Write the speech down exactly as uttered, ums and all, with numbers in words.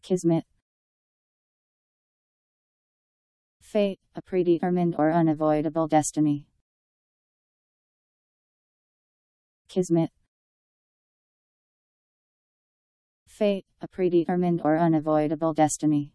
Kismet. Fate, a predetermined or unavoidable destiny. Kismet. Fate, a predetermined or unavoidable destiny.